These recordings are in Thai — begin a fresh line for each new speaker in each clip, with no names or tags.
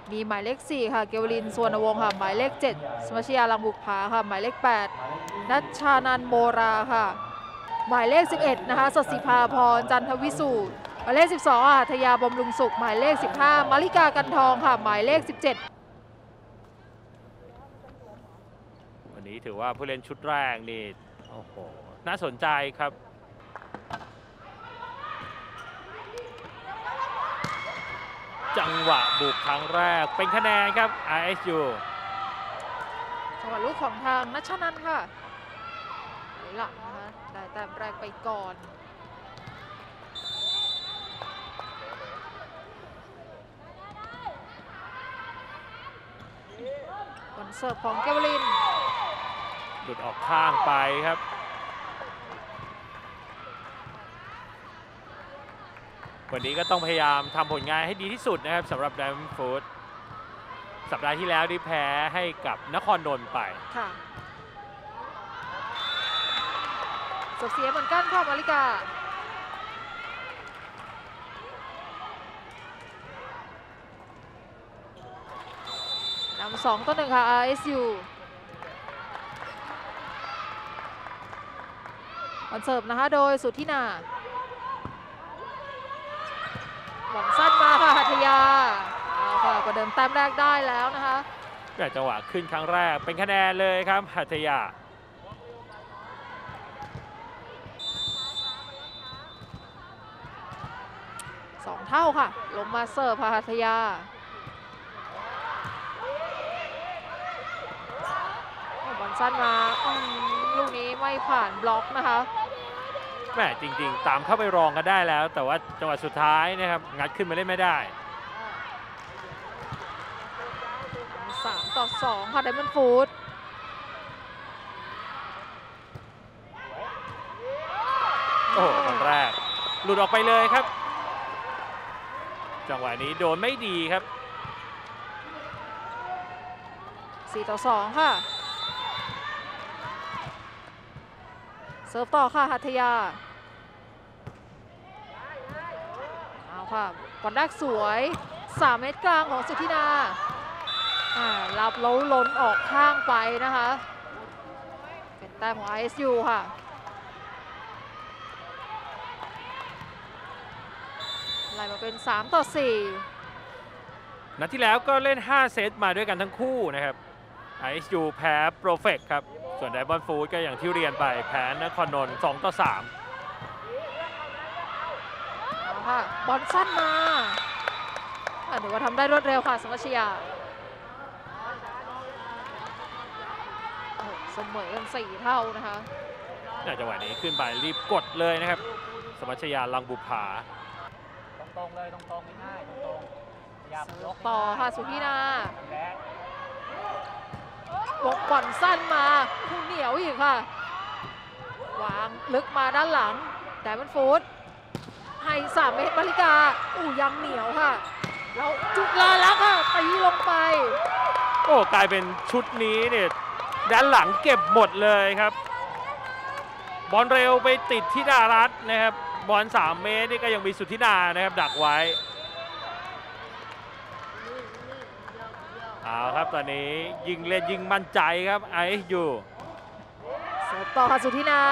มีหมายเลข4ค่ะเกวลินสวนวงศ์ค่ะหมายเลข7สมัชยาลังบุกผาค่ะหมายเลข8นัชชานันโมราค่ะหมายเลข11นะคะสศิภาพรจันทวิสูตรหมายเลข12หัทยาบำรุงสุขหมายเลข15มาริกากันทองค่ะหมายเลข17
วันนี้ถือว่าผู้เล่นชุดแรกนี่โอ้โหน่าสนใจครับจังหวะบุกครั้งแรกเป็นคะแนนครับ RSU
จังหวะลูกของทางนัชชานันค่ะหลังนะคะได้แต้มแรกไปก่อนบอลเสิร์ฟของเกวลิน
หลุดออกข้างไปครับวันนี้ก็ต้องพยายามทำผลงานให้ดีที่สุดนะครับสำหรับ Diamond Food สัปดาห์ที่แล้วที่แพ้ให้กับนครนนท์ไป
ค่ะเสียเหมือนกันค่ะมาริกานำ2-1ค่ะ RSU บอลเสิร์ฟนะคะโดยสุทธินาบอลสั้นมาค่ะหัทยาเอาค่ะประเดิมแต้มแรกได้แล้วนะคะ
แต่จังหวะขึ้นครั้งแรกเป็นคะแนนเลยครับหัทยา
2 เท่าค่ะลงมาเสิร์ฟหัทยาบอลสั้นมาลูกนี้ไม่ผ่านบล็อกนะคะ
แม่จริงๆตามเข้าไปรองกันได้แล้วแต่ว่าจังหวะสุดท้ายนะครับงัดขึ้นมาเล่นไม่ได้
3-2ค่ะ Diamond Food
โอ้โหครั้งแรกหลุดออกไปเลยครับจังหวะนี้โดนไม่ดีครับ
4-2ค่ะเสิร์ฟต่อค่ะหัทยาเอาค่ะบอลแรกสวย3 เมตรกลางของสุทธินารับแล้วล้นออกข้างไปนะคะเป็นแต้มของ RSU ค่ะไล่มาเป็น3-4
นัดที่แล้วก็เล่น5เซตมาด้วยกันทั้งคู่นะครับ RSU แพ้โปรเฟกครับส่วน Diamond Food ก็อย่างที่เรียนไปแพ้นครนนท์2-3
ค่ะบอลสั้นมาถือว่าทำได้รวดเร็วค่ะสมัชยาเสมอกัน4 เท่านะคะ
จังหวะนี้ขึ้นไปรีบกดเลยนะครับสมัชยาลังบุภา
ตรงๆเลยตรงๆง่ายๆตรงๆอย่า
ลกต่อค่ะสุทธินาวกบอลสั้นมาผู้เหนียวอีกค่ะวางลึกมาด้านหลังDiamond Foodให้3 เมตรมาริกายังเหนียวค่ะแล้วจุฬาลักษณ์ค่ะตีลงไป
โอ้กลายเป็นชุดนี้เนี่ยด้านหลังเก็บหมดเลยครับบอลเร็วไปติดที่ดารัตนะครับบอล3 เมตรนี่ก็ยังมีสุทธินานะครับดักไว้เอาครับตอนนี้ยิงเล่นยิงมั่นใจครับRSU
เสิร์ฟต่อค่ะสุทธินา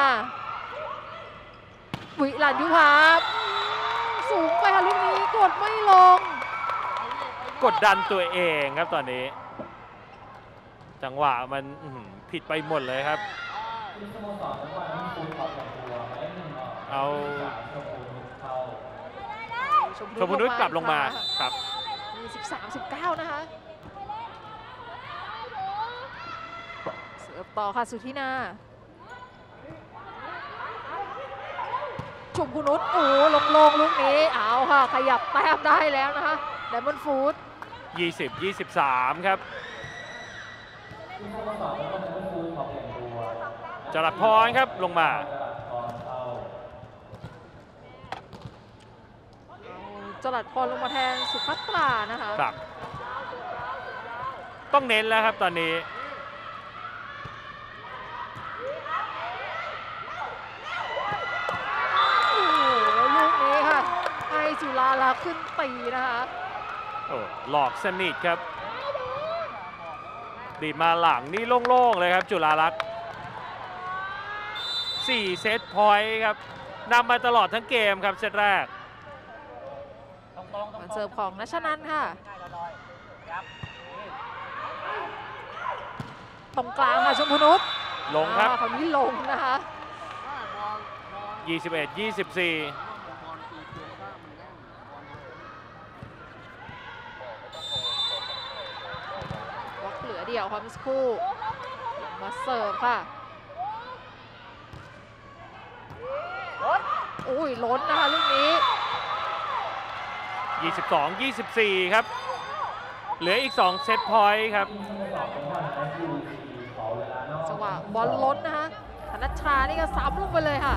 วิลัญยุภาสูงไปค่ะลูกนี้กดไม่ลง
กดดันตัวเองครับตอนนี้จังหวะมันผิดไปหมดเลยครับเอาชมพูนุชกลับลงมาครับ
มี13-19นะคะเสิร์ฟต่อค่ะสุทธินาชมพูนุชลงลูกนี้เอาค่ะขยับแต้มได้แล้วนะคะ Diamond Food
20-23ครับจรัสพรครับลงมา
จรัสพรลงมาแทนสุภัตรานะคะ
ครับต้องเน้นแล้วครับตอนนี้
ลูกนี้ค่ะให้จุฬาลักษณ์ขึ้นตีนะคะ
โอ้หลอกสนิทครับดีดมาหลังนี่โล่งๆเลยครับจุฬาลักษณ์4เซตพอยต์ครับนำมาตลอดทั้งเกมครับเซตแรก
เสิร์ฟของณชนันท์ค่ะตรงกลางค่ะชมพูนุช
ลงครับ
คราวนี้ลงนะคะ
21-24
บล็อกเหลือเดี่ยวความสักครู่มาเสิร์ฟค่ะอุ้ยล้นนะคะลูกนี้
22-24 ครับเหลืออีก2เซตพอยต์ครับ
จังหวะบอลล้นนะคะธนัชชานี่ก็ซ้ำลงไปเลยค่ะ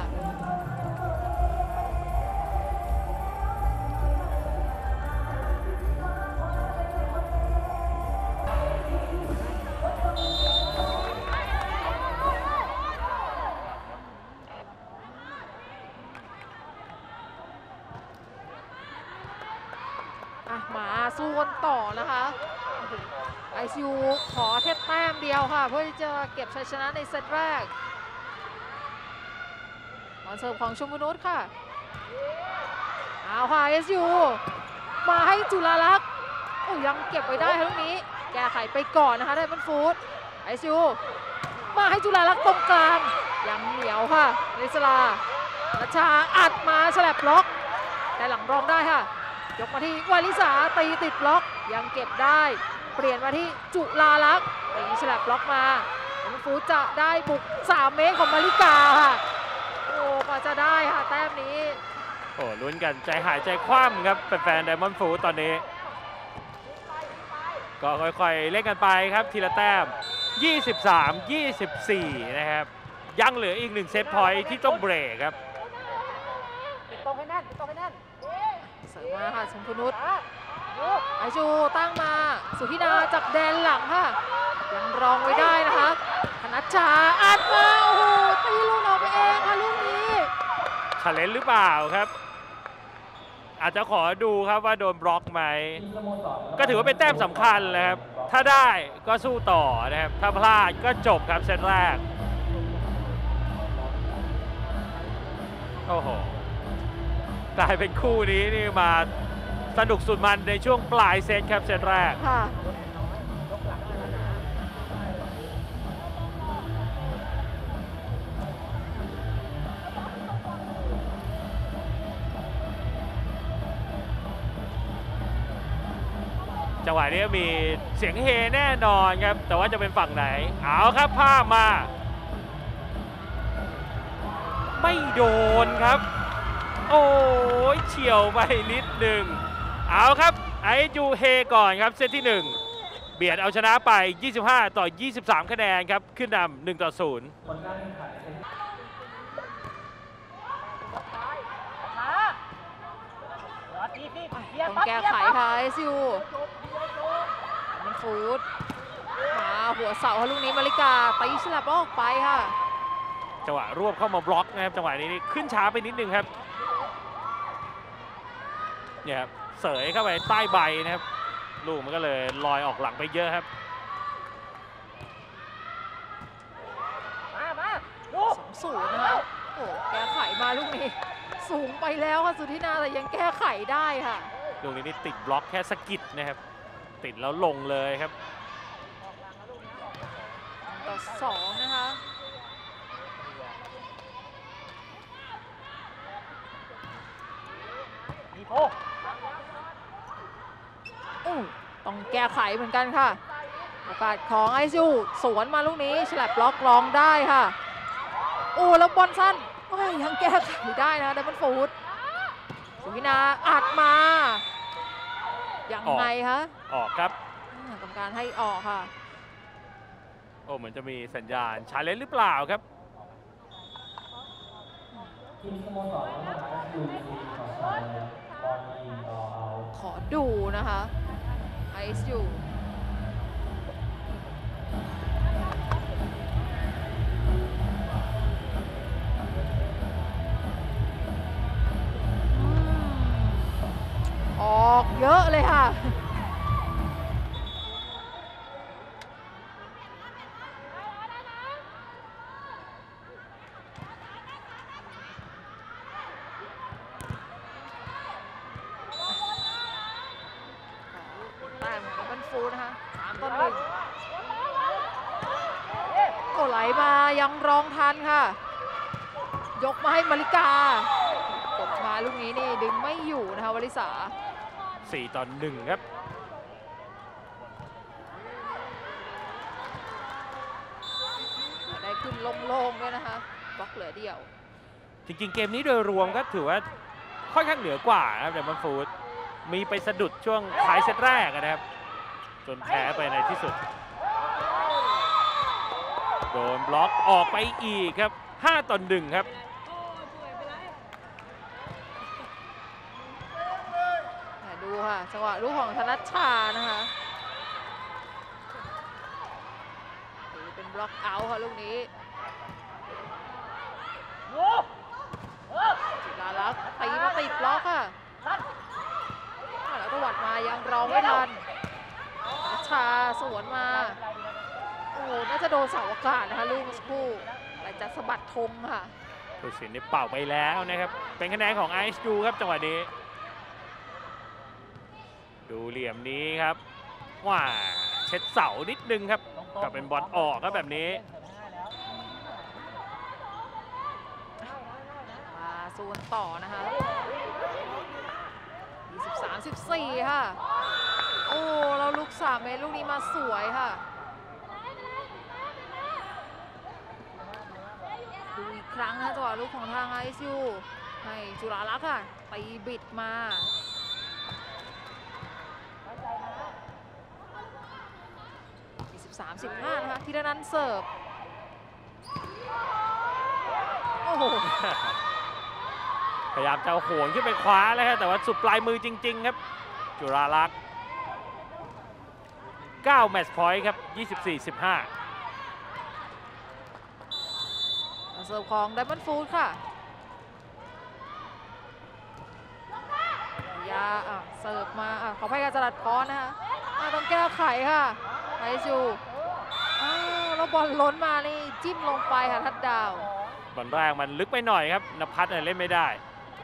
มาสู้กันต่อนะคะไอซิวขอแค่แต้มเดียวค่ะเพื่อที่จะเก็บชัยชนะในเซตแรกบอลเสิร์ฟของชมพูนุชค่ะเอาค่ะไอซิวมาให้จุฬาลักษณ์โอ้ยังเก็บไว้ได้ทั้งนี้แก้ไขไปก่อนนะคะไดมอนด์ฟูดไอซิวมาให้จุฬาลักษณ์ตรงกลางยังเหนียวค่ะนิสลารัชชาอัดมาฉลับบล็อกแต่หลังรองได้ค่ะยกมาที่วาลิสาตีติดบล็อกยังเก็บได้เปลี่ยนมาที่จุฬาลักษณ์ตีฉลับบล็อกมาน้องฟูจะได้บุก3 เมตรของมาริกาค่ะโอ้ก็จะได้ค่ะแต้มนี้
โอ้ลุ้นกันใจหายใจคว่ำครับแฟนๆไดมอนด์ฟูดตอนนี้ก็ค่อยๆเล่นกันไปครับทีละแต้ม23-24 นะครับยังเหลืออีก1เซตพอยต์ที่ต้องเบรกครับ
ติดตรงให้แน่นติดตรงให้แน่น
เสริมมาค่ะชมพูนุชไอจูตั้งมาสุธินาจากแดนหลังค่ะยังรองไว้ได้นะคะธนัชชาอัดมาโอ้โหตีลูกออกไปเองค่ะลูกนี้
ชาเลนจ์หรือเปล่าครับอาจจะขอดูครับว่าโดนบล็อกไหมก็ถือว่าเป็นแต้มสำคัญเลยครับถ้าได้ก็สู้ต่อนะครับถ้าพลาดก็จบครับเซตแรกโอ้โหกลายเป็นคู่นี้นี่มาสนุกสุดมันในช่วงปลายเซตครับเซตแรกจังหวะนี้มีเสียงเฮแน่นอนครับแต่ว่าจะเป็นฝั่งไหนเอาครับภาพมาไม่โดนครับโอ้ยเฉียวไปนิดหนึ่งเอาครับไอจูเฮก่อนครับเซตที่1เบียดเอาชนะไป25-23 คะแนนครับขึ้นนำ1-0
ต้องแก้ไขค่ะไอซิวมันฟูดมาหัวเสาลูกนี้มาริกาตีฉลับออกไปค่ะ
จังหวะรวบเข้ามาบล็อกนะครับจังหวะนี้ขึ้นช้าไปนิดนึงครับเนี่ยครับเสยเข้าไปใต้ใบนะครับลูกมันก็เลยลอยออกหลังไปเยอะครับ
2-0นะคะโอ้แก้ไขมาลูกนี้สูงไปแล้วค่ะสุธินาแต่ยังแก้ไขได้ค่ะ
ลูกนี้นี่ติดบล็อกแค่สะกิดนะครับติดแล้วลงเลยครับ
ต่อ2นะคะต้องแก้ไขเหมือนกันค่ะโอกาสของไอซิวสวนมาลูกนี้ฉลับบล็อกรองได้ค่ะโอ้แล้วบอลสั้นยังแก้ไขได้นะไดมอนด์ฟูดสุวินาอัดมายังไงคะ
ออกครับ
กรรมการให้ออกค่ะ
โอ้เหมือนจะมีสัญญาณชาเลนจ์หรือเปล่าครับ
ขอดูนะคะไอซ์อยู่ออกเยอะเลยค่ะฟูดนะคะ3-1โอ้ไหลมายังรองทันค่ะ ยกมาให้มาริกากดมาลูกนี้นี่ดึงไม่อยู่นะคะวลิสา
4-1 ครับ
ได้ขึ้นโล่งๆด้วยนะคะบล็อกเหลือเดียว
จริงๆ เกมนี้โดยรวมก็ถือว่าค่อนข้างเหนือกว่านะครับแต่มันฟูดมีไปสะดุดช่วงท้ายเซตแรกนะครับจนแพ้ไปในที่สุดโดนบล็อกออกไปอีกครับ5-1 ครับ
ดูค่ะจังหวะลูกของธนัชชานะคะเป็นบล็อกเอาท์ค่ะลูกนี้จิราลักษณ์ตีมาติดบล็อกค่ะแล้วตวัดมายังรองไม่ทันธนัชชาสวนมาโอ้โหน่าจะโดนเสาอากาศนะคะลูกสักครู่แต่จะสะบัดธงค่ะ
ผู้สินได้เป่าไปแล้วนะครับเป็นคะแนนของไอซ์ดูครับจังหวะนี้ดูเหลี่ยมนี้ครับว้าเช็ดเสานิดนึงครับกลับเป็นบอลออกครับแบบนี้
มาโซนต่อนะคะ23-14ค่ะโอ้เราลูก3 เมตรลูกนี้มาสวยค่ะดูอีกครั้งนะจังหวะลูกของทางไอซิวให้จุฬาลักษณ์ค่ะตีบิดมา23-15นะคะธีรนันท์เสิร์ฟโอ้โห
พยายามจะโหนขึ้นไปคว้าแล้วครับแต่ว่าสุดปลายมือจริงๆครับจุฬาลักษณ์9 แมตช์พอยต์ครับ24-15
เสิร์ฟของไดมอนด์ฟูดค่ะยาเสิร์ฟมาขอให้การจรัดพรนะคะต้องแก้ไขค่ะไอซูแล้วบอลล้นมานี่จิ้มลงไปค่ะทัดดาว
บอลแรกมันลึกไปหน่อยครับนภัสเล่นไม่ได้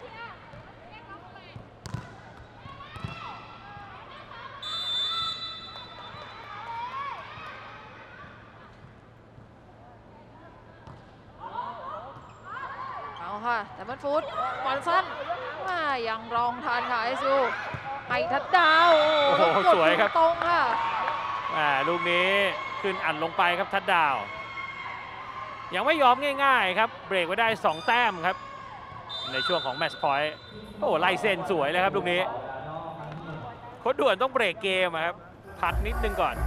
เอาค่ะแต่มันฟูดบอลสั้นยังรองทานค่ะไอซูให้ทัดดาว
โอ้โหสวยครับ
ตรงค่ะ
ลูกนี้ขึ้นอัดลงไปครับทัดดาวยังไม่ยอมง่ายๆครับเบรกไว้ได้2 แต้มครับในช่วงของแมตช์พอยต์โอ้ไล่เส้นสวยเลยครับลูกนี้โค้ชด่วนต้องเบรกเกมครับพักนิดนึงก่อน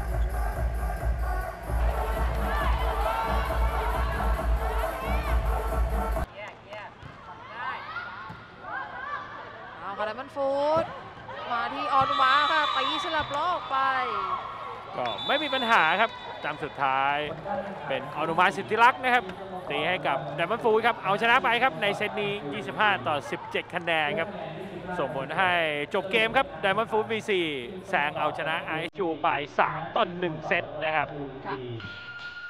เอาค่ะไดมอนด์ฟูดมาที่ออนุมาค่ะตีฉลับล้อออกไป
ก็ไม่มีปัญหาครับจำสุดท้ายเป็นอนุมาสิทธิลักษณ์นะครับตีให้กับไดมอนด์ฟูดครับเอาชนะไปครับในเซตนี้25-17 คะแนนครับส่งผลให้จบเกมครับไดมอนด์ฟูด V4 แซงเอาชนะไอซ์จูไป3-1 เซตนะครับ